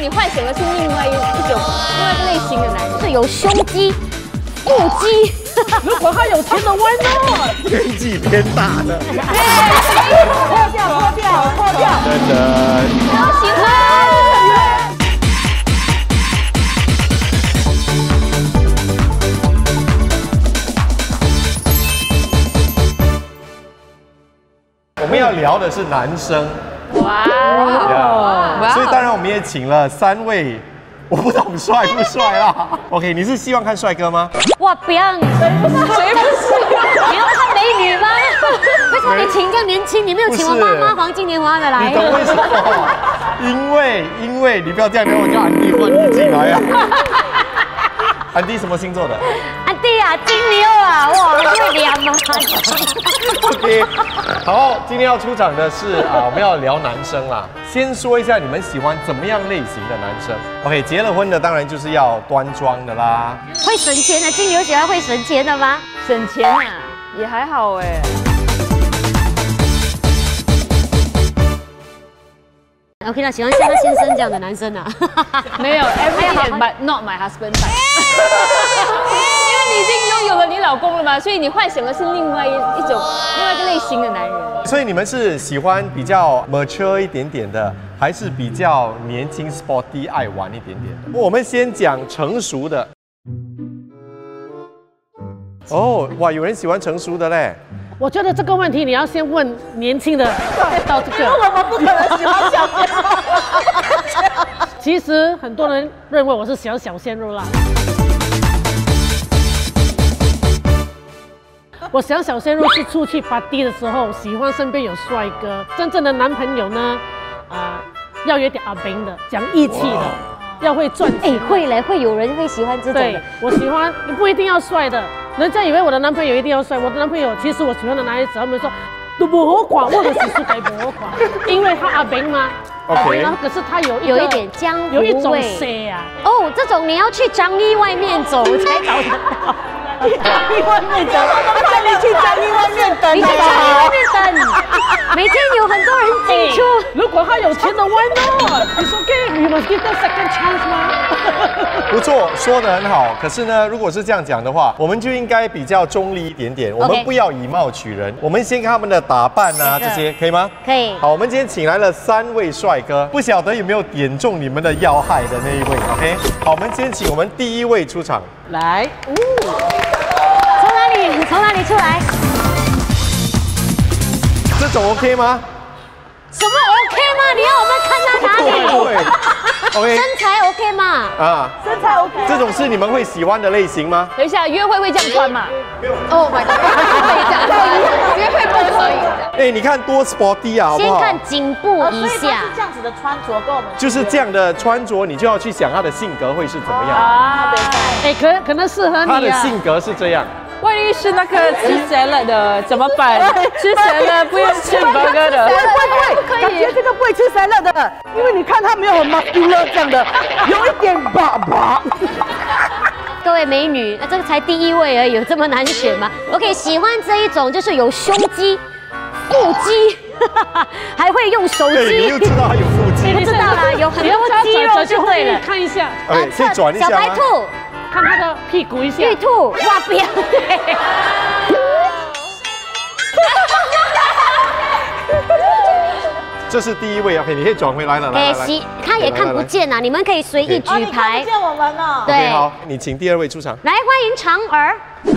你幻想的是另外一个类型的男人， 是有胸肌、腹肌。 如果他有钱的 ，Why not？ 年纪偏大的。 脱掉。 真的。 喜欢。 我们要聊的是男生。 哇， 所以当然我们也请了3位。我不懂帅不帅啦。OK， 你是希望看帅哥吗？ 哇，不要你，谁不是？你要看美女吗？为什么你请这样年轻？你没有请我妈妈黄金年华的来？ 你懂为什么？因为你不要这样，等我叫安迪换你进来啊。安迪什么星座的？ 安迪啊，金牛啊，哇，会凉吗 ？OK， 好，今天要出场的是我们要聊男生啦。先说一下你们喜欢怎么样类型的男生 ？OK， 结了婚的当然就是要端庄的啦。 会省钱的金牛喜欢会省钱的吗？ 省钱啊，也还好哎。 OK 啦，喜欢像他先生这样的男生啊。 没有 ，everything but not my husband。因为你已经拥有了你老公了嘛，所以你幻想的是另外一个类型的男人。 所以你们是喜欢比较 mature 一点点的，还是比较年轻 sporty 爱玩一点点的？我们先讲成熟的。哦，哇，有人喜欢成熟的嘞。 我觉得这个问题你要先问年轻的，再到这个。 我们不可能喜欢小鲜肉。 其实很多人认为我是喜欢小鲜肉啦。我喜欢小鲜肉是出去party的时候，喜欢身边有帅哥。真正的男朋友呢，要有点阿兵的，讲义气的，要会赚钱。 会嘞，会有人会喜欢这种的。 对，我喜欢，你不一定要帅的。人家以为我的男朋友一定要帅，我的男朋友其实我喜欢的男孩子，他们说都不好款，或者是给不好款，因为他阿兵吗 ？OK， 然后可是他有一点江湖味， 有一种 C 啊。 哦，这种你要去张一外面走才找得到。 张一外面走，派你去张一外面等， 你去张一外面等，每天有很多人进出。 如果他有钱的 ，Why not？ 你说 ，You must give them second chance 吗？ 不错，说得很好。可是呢，如果是这样讲的话，我们就应该比较中立一点点，我们不要以貌取人。我们先看他们的打扮啊，这些可以吗？ 可以。 好，我们今天请来了3位帅哥，不晓得有没有点中你们的要害的那一位 ？OK， 好，我们先请我们第1位出场。 来， 从哪里出来？ 这种 OK 吗？ 什么 OK 吗？你要我们看他哪里 ？OK， 身材 OK 吗？ 啊， 身材 OK。 这种是你们会喜欢的类型吗？ 等一下，约会会这样穿吗？Oh my god， 约会不可以。 哎，你看多 sporty 啊，好不好？ 先看颈部以下。 是这样子的穿着跟我们就是这样的穿着，你就要去想他的性格会是怎么样啊？ 可能适合你啊。 他的性格是这样。 万一是那个吃salad的怎么办？吃salad不要吃 burger 的。 对，感觉这个不会吃salad的，因为你看他没有很 muscular 这样的，有一点爸爸。 各位美女，那这个才第1位而已，有这么难选吗 ？OK， 喜欢这一种就是有胸肌、腹肌，还会用手机。 你又知道他有腹肌？ 不知道啦，有很多肌肉就对了。 看一下， 可以转一下吗？ 小白兔。 看他的屁股一下， 玉兔，哇，不要！ 这是第1位 ，OK， 你可以转回来了。来， 他也看不见呐，你们可以随意举牌。 你看不见我们呢。 对， 好，你请第2位出场。 来，欢迎嫦娥。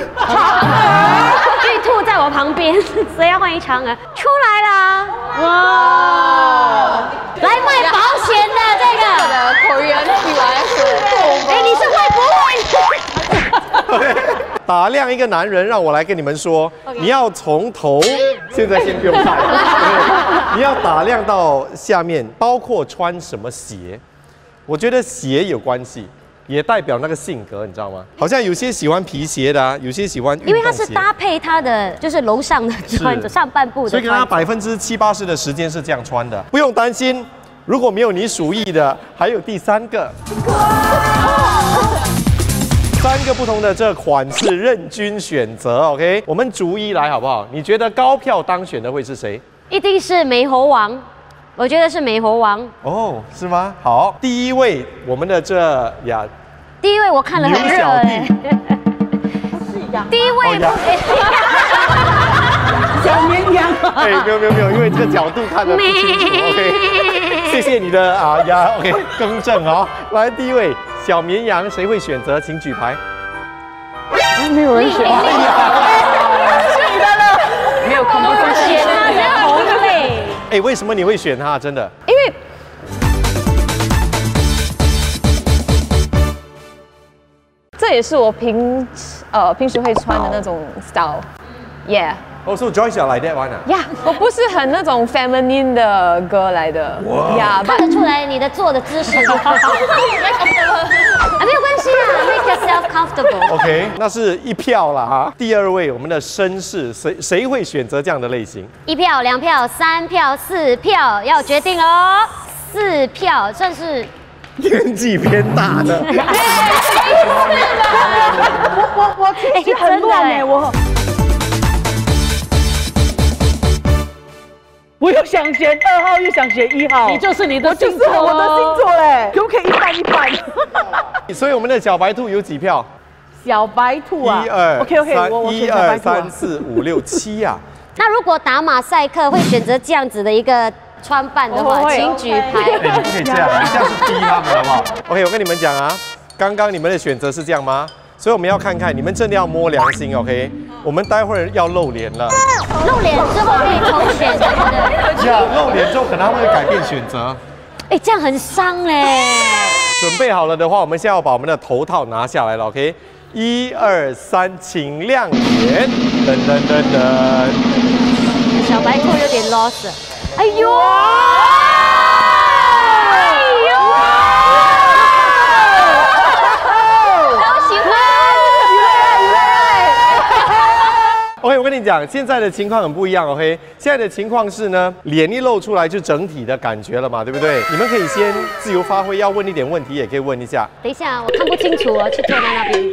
玉兔在我旁边，所以要欢迎嫦娥出来啦！哇！来卖保险的这个口人起来， 你是会不会？ 打量一个男人，让我来跟你们说，你要从头，现在先不用看，你要打量到下面，包括穿什么鞋，我觉得鞋有关系。也代表那个性格，你知道吗？好像有些喜欢皮鞋的啊，有些喜欢运动鞋。 因为它是搭配他的就是楼上的穿着，上半部的。 所以跟他70%-80%的时间是这样穿的，不用担心。如果没有你属意的，还有第3个。3个不同的这款式任君选择 ，OK？ 我们逐一来好不好？你觉得高票当选的会是谁？ 一定是美猴王。 我觉得是美猴王。 哦，是吗？好，第一位我们的第一位我看了很热哎。第一位小绵羊。 哎，没有，因为这个角度看得不清楚。OK， 谢谢你的OK 更正哦。来，第一位小绵羊，谁会选择？请举牌。 没有人选。 是你的了，没有恐怖分选他是红类。 哎，为什么你会选他？真的？ 因为这也是我平时会穿的那种 style。Yeah。 Oh, so Joyce are like that one 啊？ 呀，我不是很那种 feminine 的歌来的。呀， 看得出来你的坐的姿势。没有关系啦 ，make yourself comfortable。 OK， 那是一票啦哈。第二位，我们的绅士，谁会选择这样的类型 ？1票、2票、3票、4票，要决定哦。4票算是年纪偏大的。 我情绪很乱哎，我又想选2号，又想选1号， 你就是你的星座， 我的星座嘞，可不可以一半？ 所以我们的小白兔有几票？ 小白兔啊 ，OK， 我选小白兔 1、2、3、4、5、6、7呀。 那如果打马赛克会选择这样子的一个穿扮的话，请举牌。 你不可以这样，你这样是逼他们好不好 ？OK， 我跟你们讲啊，刚刚你们的选择是这样吗？所以我们要看看，你们真的要摸良心 ，OK？ 我们待会儿要露脸了。 露脸之后可以重选，对不对？ 呀，露脸之后可能会改变选择。 哎，这样很伤嘞。 准备好了的话，我们现在要把我们的头套拿下来了 ，OK？ 1、2、3，请亮眼！噔噔噔噔。 小白兔有点 lost。哎呦！ OK， 我跟你讲，现在的情况很不一样 ，OK？ 现在的情况是呢，脸一露出来就整体的感觉了嘛，对不对？你们可以先自由发挥，要问一点问题也可以问一下。 等一下，我看不清楚哦，去坐在那边。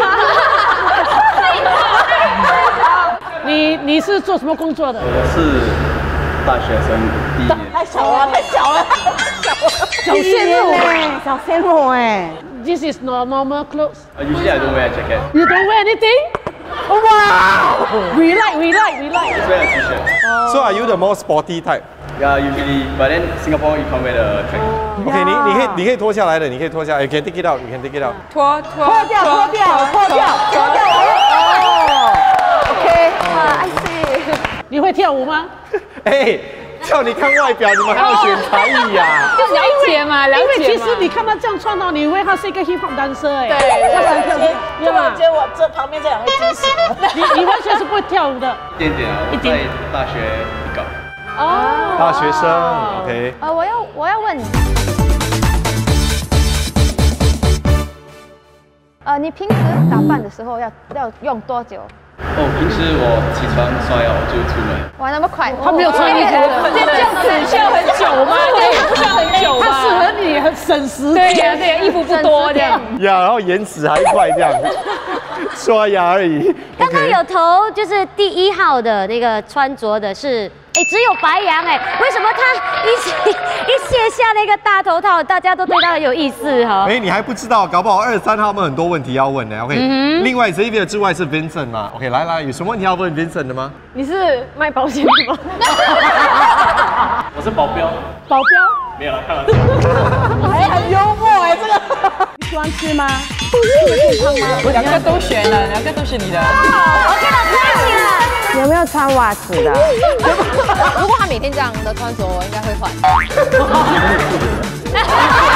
你是做什么工作的？ 我是大学生第1年。 太小了，小鲜肉哎，小鲜肉哎。 This is normal clothes. Usually I don't wear a jacket. You don't wear anything? Wow! We like. Just wear a t-shirt. So are you the more sporty type? Yeah, usually. But then Singapore you can't wear the track. OK， 你可以脱下来的，你可以脱下来。You can take it out. You can take it out. 脱掉。哦 ，OK。 I see。 你会跳舞吗？ 哎，叫你看外表，你们还要选才艺呀？ 就了解嘛，了因为解嘛。 其实你看他这样穿到，你以为他是一个 hip hop dancer 哎。 对， 他想跳舞， 突然间我这旁边这2位惊醒了。 你完全是不会跳舞的。 一点点啊，我在大学一搞。 哦， 大学生 ，OK。 我要问你，你平时打扮的时候要用多久？ 哦，平时我起床刷牙我就出门。 哇，那么快！ 他没有穿衣服， 这样子需要很久吗？对，不需要很久吧？ 他适合你，很省时对间。 呀，衣服不多这样。 呀，然后延迟还快这样，刷牙而已。 刚刚有投就是第1号的那个穿着的是，只有白羊为什么他一卸下那个大头套，大家都对他很有意思哈？ 你还不知道，搞不好2、3号我们很多问题要问呢 ，OK？另外 Xavier 之外是 Vincent 嘛 ，OK？ 来，有什么问题要问 Vincent 的吗？ 你是卖保险的吗？ 我是保镖。 保镖。 没有啦，开玩笑。 很幽默哎，这个。你喜欢吃吗？健康吗？ 2个都选了，2个都是你的。 OK 了，可以了。 有没有穿袜子的？ 如果他每天这样的穿着，我应该会换。